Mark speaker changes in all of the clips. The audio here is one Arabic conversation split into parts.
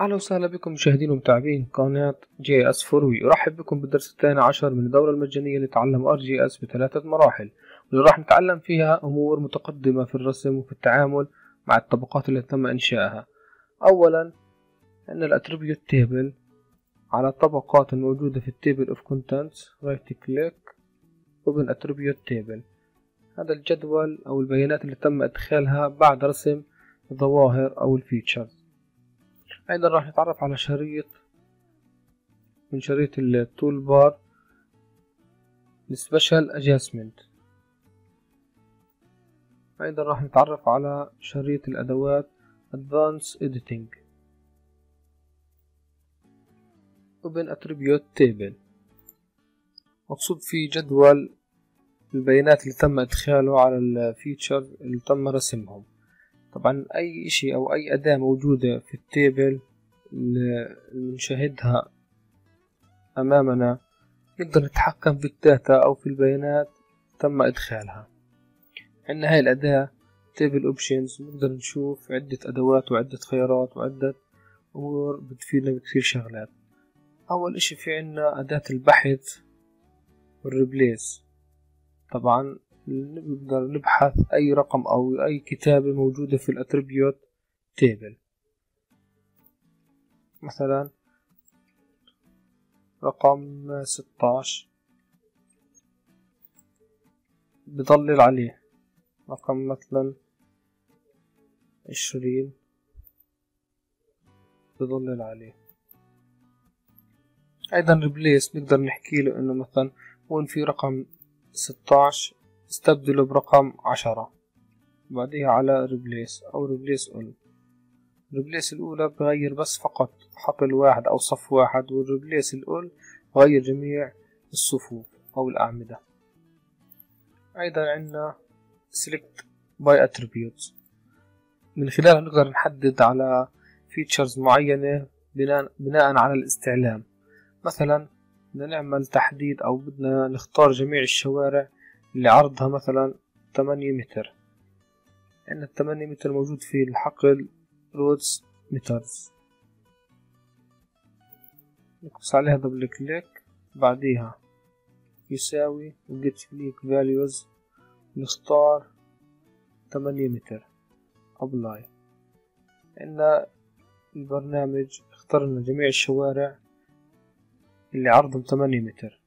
Speaker 1: أهلا وسهلا بكم مشاهدين ومتابعين قناة جي اس فوروي. أرحب بكم بالدرس الثاني عشر من الدورة المجانية لتعلم RGS بثلاثة مراحل، واللي راح نتعلم فيها أمور متقدمة في الرسم وفي التعامل مع الطبقات اللي تم إنشائها. أولا أن الاتريبيوت تيبل على الطبقات الموجودة في التيبل اوف كونتنتس، رايت كليك اوبن اتريبيوت تيبل. هذا الجدول أو البيانات اللي تم إدخالها بعد رسم الظواهر أو الفيتشرز. أيضا راح نتعرف على شريط من شريط التول بار السبيشال ادجستمنت. أيضا راح نتعرف على شريط الأدوات Advanced Editing. Open Attribute Table مقصود فيه جدول البيانات اللي تم إدخاله على الفيتشر اللي تم رسمهم. طبعا أي إشي أو أي أداة موجودة في التيبل اللي نشاهدها أمامنا نقدر نتحكم في الداتا أو في البيانات تم إدخالها. عندنا هاي الأداة Table Options، نقدر نشوف عدة أدوات وعدة خيارات وعدة أمور بتفيدنا بكثير شغلات. أول إشي في عنا أداة البحث والريبليس. طبعا نقدر نبحث أي رقم أو أي كتابة موجودة في الأتريبيوت تيبل، مثلا رقم 16 بضلل عليه، رقم مثلا 20 بضلل عليه. أيضا ريبليس نقدر نحكي له إنه مثلا وين في رقم 16 استبدله برقم 10، بعديها على ريبليس أو ريبليس أول. ريبليس الأولى بغير بس فقط حقل واحد أو صف واحد، والريبليس الأول بغير جميع الصفوف أو الأعمدة. أيضا عندنا Select by Attributes، من خلالها نقدر نحدد على features معينة بناء على الاستعلام. مثلا بدنا نعمل تحديد أو بدنا نختار جميع الشوارع اللي عرضها مثلا 8 متر. عندنا 8 متر موجود في الحقل roads meters، نقص عليها دبل كليك، بعديها يساوي get unique values، نختار 8 متر apply. عندنا البرنامج اختار لنا جميع الشوارع اللي عرضهم 8 متر.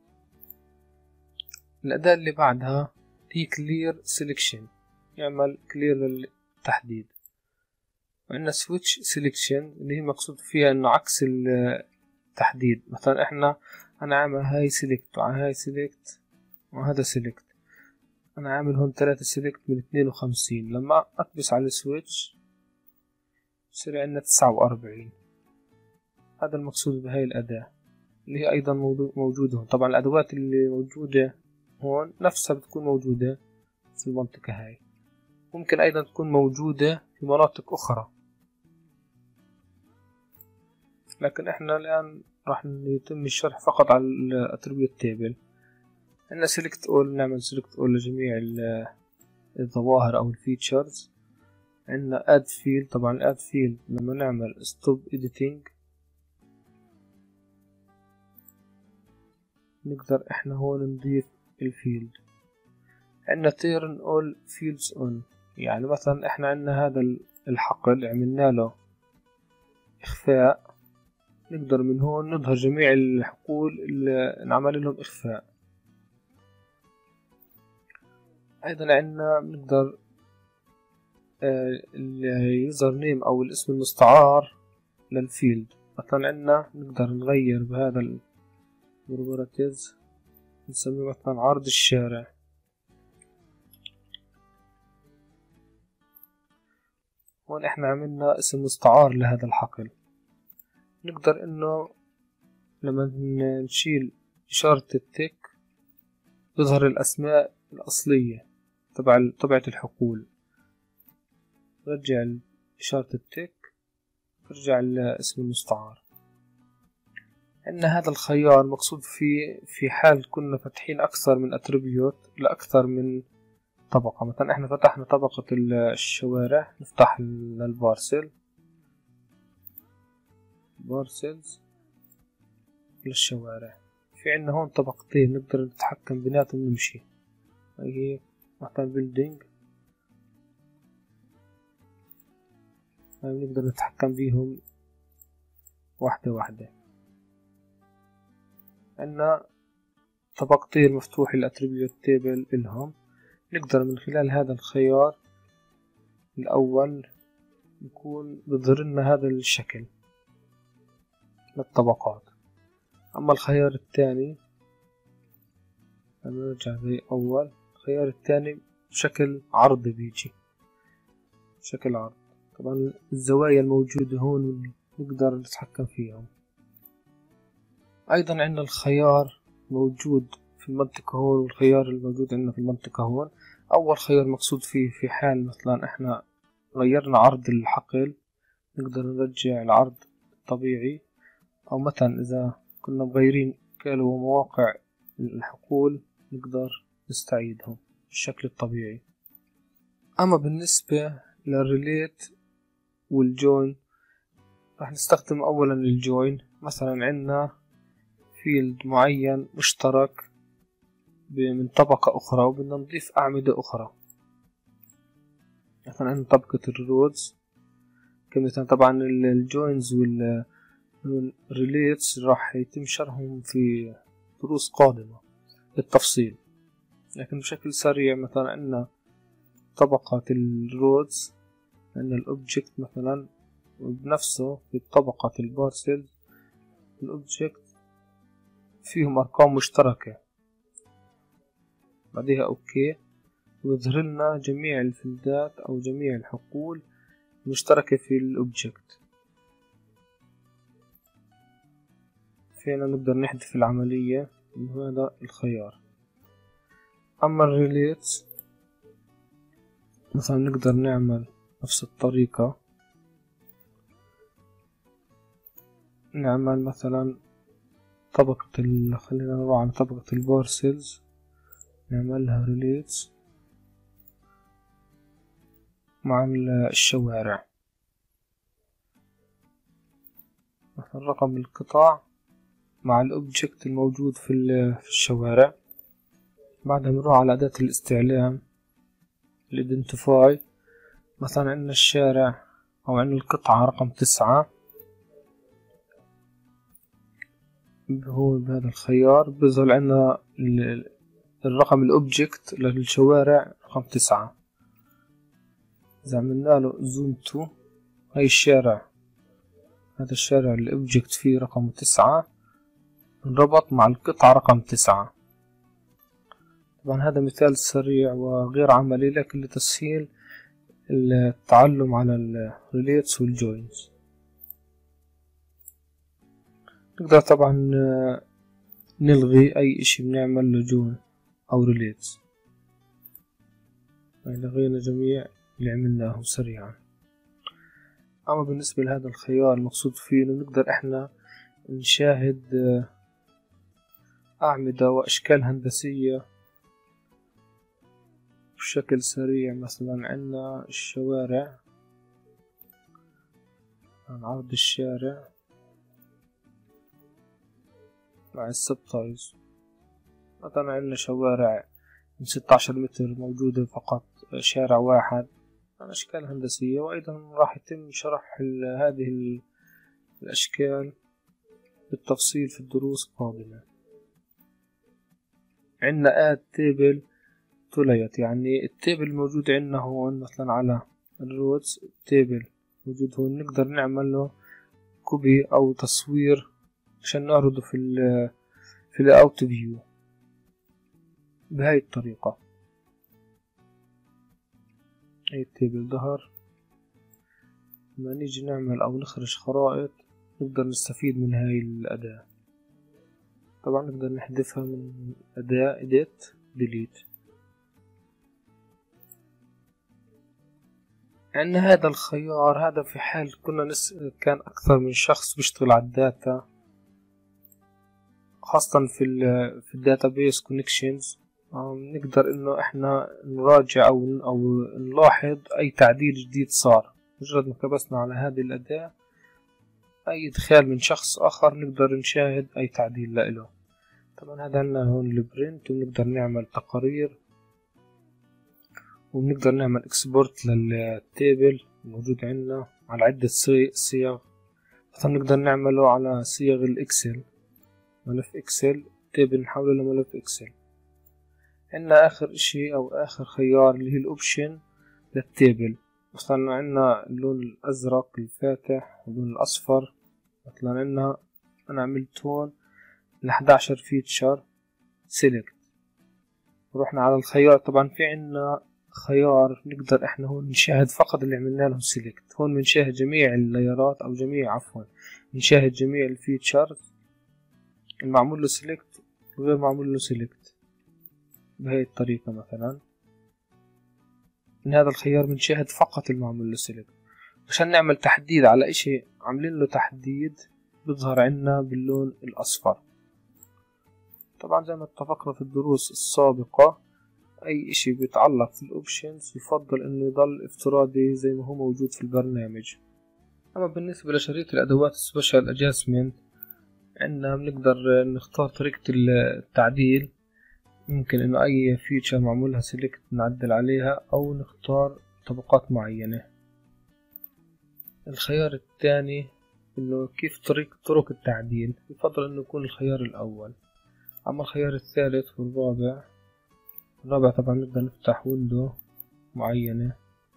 Speaker 1: الأداة اللي بعدها هي clear selection، يعمل clear للتحديد. وعندنا switch selection اللي هي مقصود فيها انه عكس التحديد. مثلا انا عامل هاي select وعلى هاي select وهذا select، انا عامل هون 3 select من 52، لما اكبس على السويتش يصير عندنا 49. هذا المقصود بهاي الأداة اللي هي أيضا موجودة هون. طبعا الأدوات اللي موجودة هون نفسها بتكون موجودة في المنطقة هاي، ممكن أيضا تكون موجودة في مناطق أخرى، لكن احنا الآن راح يتم الشرح فقط على الاتريبيوت تيبل. عندنا select all، نعمل select all لجميع الظواهر أو الفيتشرز. عندنا add field، طبعا add field لما نعمل stop editing نقدر احنا هون نضيف الفيلد. عندنا turn all fields on، يعني مثلا احنا عندنا هذا الحقل عملنا له اخفاء، نقدر من هون نظهر جميع الحقول اللي نعمل لهم اخفاء. ايضا عندنا نقدر اليوزر نيم او الاسم المستعار للفيلد. مثلا عندنا نقدر نغير بهذا البروبرتيز، نسميه مثلا عرض الشارع. هون احنا عملنا اسم مستعار لهذا الحقل. نقدر انه لما نشيل إشارة التك تظهر الأسماء الأصلية تبعت الحقول، نرجع إشارة التك ترجع الاسم المستعار. عندنا هذا الخيار مقصود في حال كنا فاتحين أكثر من أتريبيوت لأكثر من طبقة. مثلا احنا فتحنا طبقة الشوارع، نفتح البارسل، بارسلز للشوارع. في عنا هون طبقتين نقدر نتحكم بيناتهم نمشي، هي مثلا بيلدينج، نقدر نتحكم بيهم واحدة واحدة. عنا طبقتين مفتوح الاتريبيوت تيبل إلهم، نقدر من خلال هذا الخيار الأول يكون بظهر لنا هذا الشكل للطبقات. أما الخيار الثاني نرجع زي أول، الخيار الثاني بشكل عرضي بيجي بشكل عرض. طبعا الزوايا الموجودة هون نقدر نتحكم فيهم. أيضا عندنا الخيار موجود في المنطقة هون والخيار الموجود عندنا في المنطقة هون. أول خيار مقصود فيه في حال مثلا إحنا غيرنا عرض الحقل نقدر نرجع العرض الطبيعي، أو مثلا إذا كنا مغيرين كيلو ومواقع الحقول نقدر نستعيدهم بالشكل الطبيعي. أما بالنسبة للريليت والجوين راح نستخدم أولا الجوين. مثلا عندنا فيلد معين مشترك من طبقة أخرى وبدنا نضيف أعمدة أخرى، مثلا عندنا طبقة الرودز كمثال. طبعا الجوينز والريليتس راح يتم شرحهم في دروس قادمة بالتفصيل، لكن بشكل سريع مثلا عندنا طبقة الرودز، عندنا الأوبجكت مثلا بنفسه في طبقة البارسل، الأوبجكت فيهم أرقام مشتركة، بعدها أوكي ويظهر لنا جميع الفيلدات أو جميع الحقول المشتركة في الأوبجكت. فينا نقدر نحذف العملية من هذا الخيار. أما الريليتس مثلا نقدر نعمل نفس الطريقة، نعمل مثلا طبقة خلينا نروح على طبقة البارسلز نعملها ريليتس مع الشوارع، مثلا رقم القطع مع الأوبجكت الموجود في الشوارع. بعدها بنروح على أداة الاستعلام الإيدنتيفاي، مثلا عندنا الشارع أو عندنا القطعة رقم 9، هو بهذا الخيار بيظهر عندنا الرقم الأوبجكت للشوارع رقم 9. إذا عملنا له زوم تو، هاي الشارع، هذا الشارع الأوبجكت فيه رقم 9 انربط مع القطعة رقم 9. طبعا هذا مثال سريع وغير عملي لكن لتسهيل التعلم على الريليتس والجوينز. نقدر طبعا نلغي أي إشي بنعمل له جوين أو ريليتس، لغينا جميع اللي عملناه سريعا. أما بالنسبة لهذا الخيار المقصود فيه إنه نقدر إحنا نشاهد أعمدة وأشكال هندسية بشكل سريع. مثلا عندنا الشوارع، عن عرض الشارع مع السبتايز، مثلا عندنا شوارع من 16 متر موجودة فقط شارع واحد عن أشكال هندسية. وأيضا راح يتم شرح هذه الأشكال بالتفصيل في الدروس القادمة. عندنا add table to layout، يعني التيبل الموجود عندنا هون مثلا على الرودز التيبل موجود هون، نقدر نعمل له كوبي أو تصوير عشان نعرضه في الأوت فيو بهاي الطريقة. هاي التيبل ظهر. لما نيجي نعمل أو نخرج خرائط نقدر نستفيد من هاي الأداة. طبعا نقدر نحذفها من أداة edit delete. عندنا هذا الخيار، هذا في حال كان أكثر من شخص بيشتغل على الداتا، خاصة في الداتابيس كونكشنز. نقدر إنه إحنا نراجع أو نلاحظ أي تعديل جديد صار. مجرد ما كبسنا على هذه الأداة أي إدخال من شخص آخر نقدر نشاهد أي تعديل له. طبعا هذا عنا هون البرنت، وبنقدر نعمل تقارير، وبنقدر نعمل اكسبورت للتيبل الموجود عندنا على عدة صيغ. مثلا نقدر نعمله على صيغ الإكسل، ملف إكسل تيبل نحوله لملف إكسل. عندنا آخر إشي أو آخر خيار اللي هي الأوبشن للتيبل. مثلا عندنا اللون الأزرق الفاتح واللون الأصفر. مثلا عندنا أنا عملت هون 11 فيتشر سيلكت، ورحنا على الخيار. طبعا في عندنا خيار نقدر احنا هون نشاهد فقط اللي عملنا لهم سيلكت. هون بنشاهد جميع اللايرات او جميع بنشاهد جميع الفيتشرز المعمول له سيلكت وغير معمول له سيلكت بهي الطريقة. مثلا من هذا الخيار بنشاهد فقط المعمول له سيلكت. عشان نعمل تحديد على اشي عاملين له تحديد بيظهر عندنا باللون الاصفر. طبعا زي ما اتفقنا في الدروس السابقة، اي اشي بيتعلق في الاوبشنز يفضل انه يضل افتراضي زي ما هو موجود في البرنامج. اما بالنسبة لشريط الادوات سبيشال ادجستمنت، عندنا بنقدر نختار طريقة التعديل. ممكن انه اي فيتشر معمولها سيلكت نعدل عليها، او نختار طبقات معينة. الخيار الثاني انه كيف طرق التعديل، يفضل انه يكون الخيار الاول. اما الخيار الثالث والرابع طبعا نقدر نفتح ويندو معينة.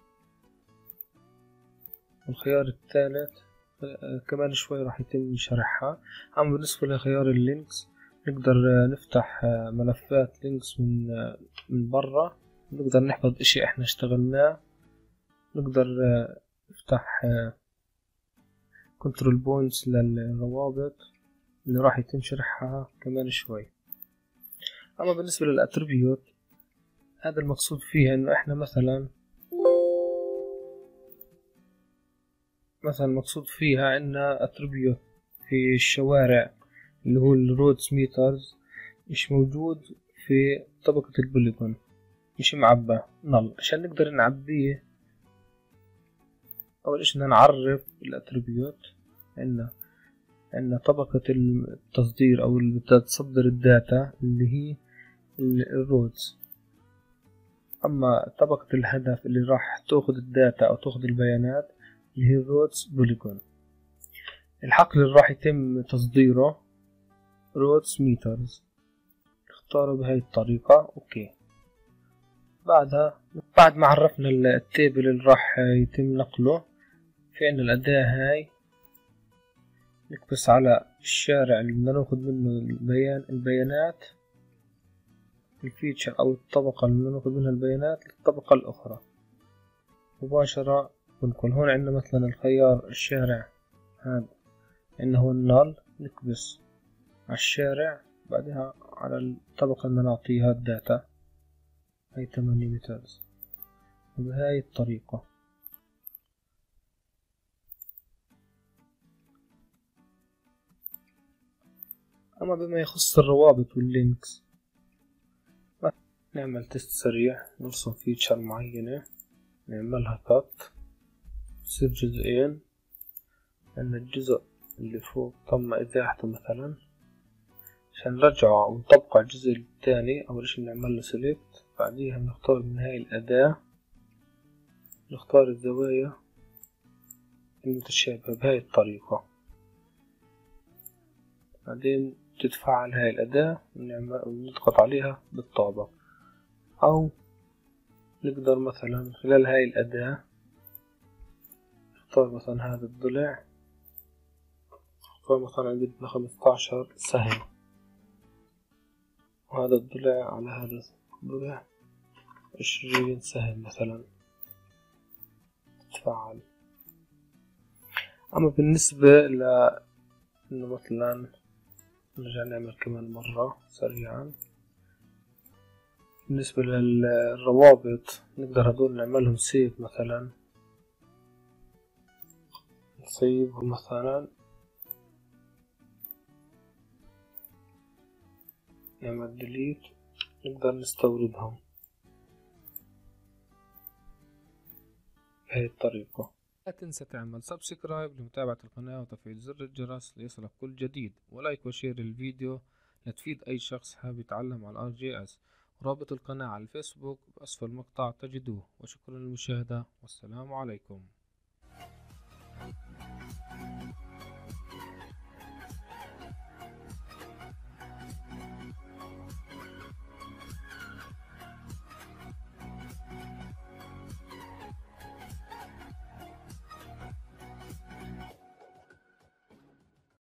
Speaker 1: والخيار الثالث كمان شوي راح يتم شرحها. أما بالنسبة لخيار اللينكس، نقدر نفتح ملفات لينكس من برا. نقدر نحفظ اشي احنا اشتغلناه. نقدر نفتح كنترول بوينتس للروابط اللي راح يتم شرحها كمان شوي. أما بالنسبة للأتريبيوت، هذا المقصود فيها انه احنا مثلا مقصود فيها عندنا اتريبيوت في الشوارع اللي هو الرودز ميترز مش موجود في طبقة البوليجون، مش معبى نل. عشان نقدر نعبيه، اول اشي بدنا نعرف الاتريبيوت. عندنا طبقة التصدير او اللي بدها تصدر الداتا اللي هي الرودز. اما طبقة الهدف اللي راح تاخذ الداتا او تاخذ البيانات اللي هي الرودز بوليجون. الحقل اللي راح يتم تصديره رودز ميترز. اختاره بهاي الطريقة. اوكي. بعد ما عرفنا التيبل اللي راح يتم نقله، في عندنا الأداة هاي. نكبس على الشارع اللي بدنا ناخد منه البيانات، الفيتشر او الطبقة اللي بدنا ناخد منها البيانات للطبقة الأخرى مباشرة. بنقول هون عندنا مثلا الخيار الشارع هذا إنه هو النال. نكبس على الشارع، بعدها على الطبقة اللي نعطيها الداتا هي 8 مترز وبهاي الطريقة. أما بما يخص الروابط واللينكس، نعمل تست سريع. نرسم فيتشر معينة، نعملها كات، تصير جزئين. عندنا الجزء اللي فوق تم إزاحته مثلا. عشان نرجعه أو نطبقه على الجزء الثاني، أول شي بنعمل له سيلكت، بعديها بنختار من هاي الأداة، نختار الزوايا المتشابهة بهاي الطريقة. بعدين تتفعل هاي الأداة ونضغط عليها بالطابق. أو نقدر مثلا خلال هاي الأداة نختار مثلا هذا الضلع، نختار مثلا بدنا 15 سهم، وهذا الضلع على هذا الضلع 20 سهم مثلا تتفعل. أما بالنسبة إنه مثلا نرجع نعمل كمان مرة سريعا. بالنسبة للروابط، نقدر هدول نعملهم سيف مثلا، نسيبهم مثلا، نعمل ديليت، نقدر نستوردهم بهاي الطريقة. لا تنسى تعمل سبسكرايب لمتابعة القناة وتفعيل زر الجرس ليصلك كل جديد، ولايك وشير الفيديو لتفيد أي شخص حابب يتعلم على الRGS. رابط القناة على الفيسبوك بأسفل المقطع تجدوه. وشكرا للمشاهدة، والسلام عليكم.